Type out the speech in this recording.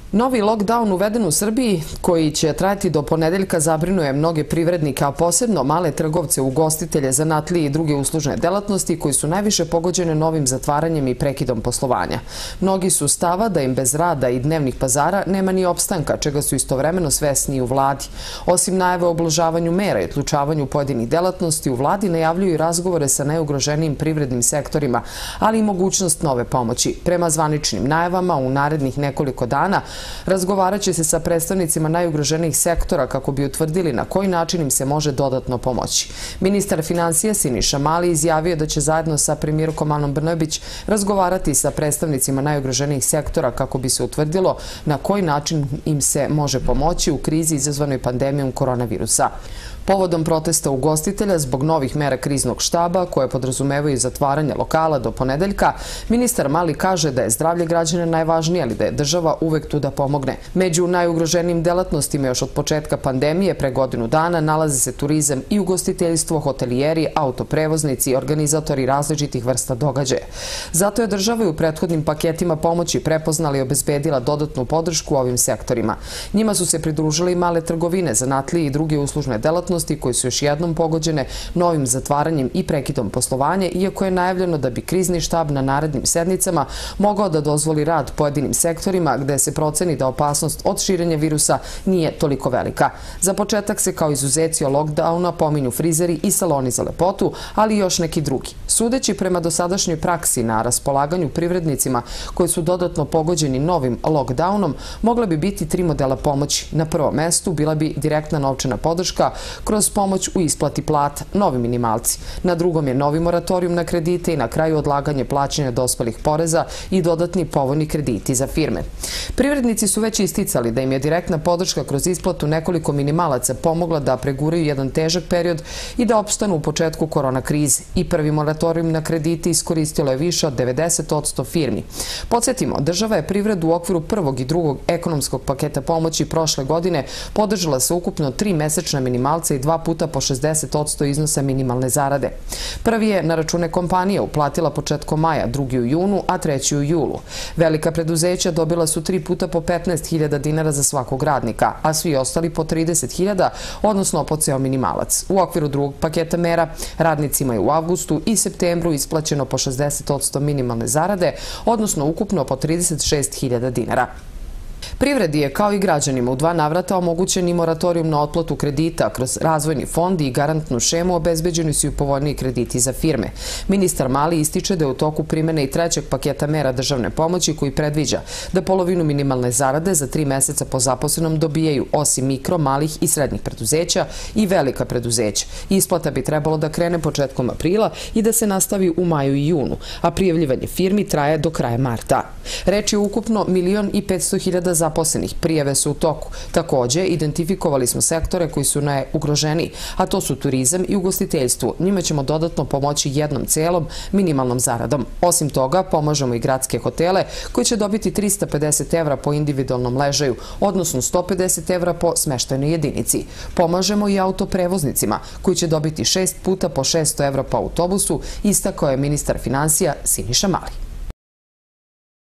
Novi lockdown uveden u Srbiji, koji će trajati do ponedeljka, zabrinuje mnoge privrednike, a posebno male trgovce, ugostitelje, zanatlije i druge uslužne delatnosti koji su najviše pogođene novim zatvaranjem i prekidom poslovanja. Mnogi su stava da im bez rada i dnevnih pazara nema ni opstanka, čega su istovremeno svesni i u vladi. Osim najave o ublažavanju mera i otključavanju pojedinih delatnosti, u vladi najavljuju i razgovore sa najugroženijim privrednim sektorima, ali i mogućnost nove pomoći. Prema zvaničnim najavama, u narednih nekoliko dana razgovarat će se sa predstavnicima najugroženijih sektora kako bi utvrdili na koji način im se može dodatno pomoći. Ministar finansija Siniša Mali izjavio da će zajedno sa premijerkom Anom Brnabić razgovarati sa predstavnicima najugroženijih sektora kako bi se utvrdilo na koji način im se može pomoći u krizi izazvanoj pandemijom koronavirusa. Povodom protesta ugostitelja zbog novih mera kriznog štaba, koje podrazumevaju zatvaranje lokala do ponedeljka, ministar Mali kaže da je zdravlje građana najvažnije, ali da je država uvek tu da pomogne. Među najugroženijim delatnostima još od početka pandemije pre godinu dana nalaze se turizam i ugostiteljstvo, hotelijeri, autoprevoznici i organizatori različitih vrsta događaja. Zato je država i u prethodnim paketima pomoći prepoznala i obezbedila dodatnu podršku ovim sektorima. Njima su se pridružile i male trgovine, zanatlije i druge uslužne delatnosti koji su još jednom pogođene novim zatvaranjem i prekidom poslovanja, iako je najavljeno da bi krizni štab na narednim sednicama mogao da dozvoli rad pojedinim sektorima gde se proceni da opasnost od širenja virusa nije toliko velika. Za početak se kao izuzeci o lockdowna pominju frizeri i saloni za lepotu, ali i još neki drugi. Sudeći prema dosadašnjoj praksi na raspolaganju privrednicima koji su dodatno pogođeni novim lockdownom, mogla bi biti 3 modela pomoći. Na prvom mestu bila bi direktna novčana podrška kroz pomoć u isplati plata, novi minimalci. Na drugom je novi moratorijum na kredite i na kraju odlaganje plaćanja dospelih poreza i dodatni povoljni krediti za firme. Privrednici su već isticali da im je direktna podrška kroz isplatu nekoliko minimalaca pomogla da preguraju jedan težak period i da opstanu u početku korona krize. I prvi moratorijum na kredite iskoristilo je više od 90% firmi. Podsjetimo, država je privredu u okviru prvog i drugog ekonomskog paketa pomoći prošle godine podržala sa ukupno 3 mesečna minimalca i 2 puta po 60% iznosa minimalne zarade. Prvi je na račune kompanija uplatila početkom maja, drugi u junu, a treći u julu. Velika preduzeća dobila su 3 puta po 15.000 dinara za svakog radnika, a svi ostali po 30.000, odnosno po ceo minimalac. U okviru drugog paketa mera radnicima je u avgustu i septembru isplaćeno po 60% minimalne zarade, odnosno ukupno po 36.000 dinara. Privredi je, kao i građanima, u 2 navrata omogućen i moratorijum na otplatu kredita. Kroz razvojni fond i garantnu šemu obezbeđeni su i povoljniji krediti za firme. Ministar Mali ističe da je u toku primene i trećeg paketa mera državne pomoći koji predviđa da polovinu minimalne zarade za 3 meseca po zaposlenom dobijaju osim mikro, malih i srednjih preduzeća i velika preduzeća. Isplata bi trebalo da krene početkom aprila i da se nastavi u maju i junu, a prijavljivanje firmi traje do kraja marta. Reč je ukupno 1.500.000 zaposlenih. Prijave su u toku. Takođe, identifikovali smo sektore koji su najugroženiji, a to su turizam i ugostiteljstvo. Njima ćemo dodatno pomoći jednom celom minimalnom zaradom. Osim toga, pomažemo i gradske hotele koji će dobiti 350 evra po individualnom ležaju, odnosno 150 evra po smeštajnoj jedinici. Pomažemo i autoprevoznicima koji će dobiti 6 puta po 600 evra po autobusu, istakao je ministar finansija Siniša Mali.